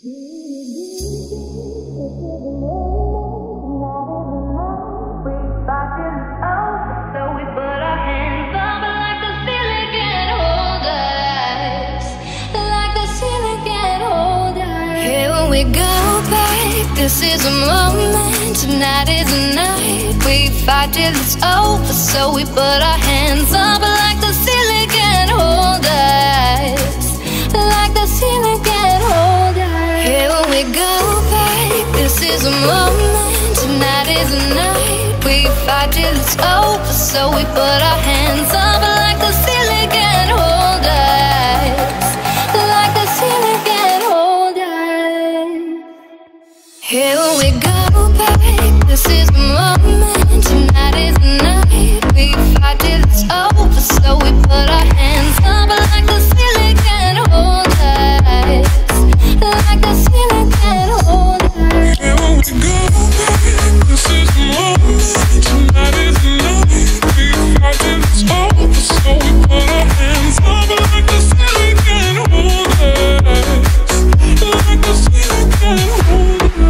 This is a moment, tonight is a night. We fight till it's over, so we put our hands up like the ceiling can't hold us. Like the ceiling can't hold us. Here we go back. This is a moment, tonight is a night. We fight till it's over, so we put our hands up like the ceiling can't hold us. Like the ceiling can't hold us. Here we go back, this is the moment, tonight is the night. We fight till it's over, so we put our hands up like the ceiling can't hold us. Like the ceiling can't hold us. Here we go back, this is the moment, tonight is the night. We fight till it's over, so we put our hands up like the ceiling can't hold us. Like the ceiling can't hold us.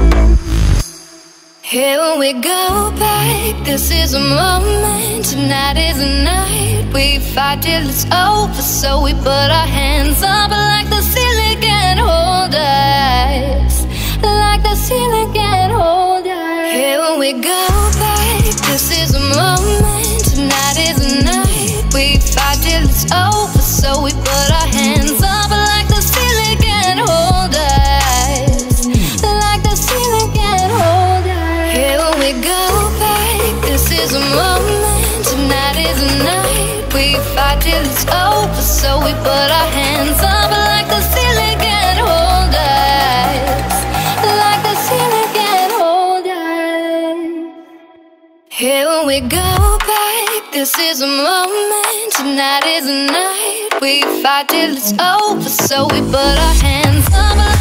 Here we go back, this is a moment, tonight is a night. We fight till it's over, so we put our hands up like the ceiling can't hold us. Like the ceiling can't hold us. Here we go back, this is a moment, tonight is a night. We fight till it's over, so we put our hands up like the ceiling can't hold us. Like the ceiling can't hold us. Here we go back, this is a moment, tonight is a night. We fight till it's over, so we put our hands up like the ceiling can't hold us. Like the ceiling can't hold us. Here we go back, this is a moment, tonight is a night. We fight till it's over, so we put our hands up.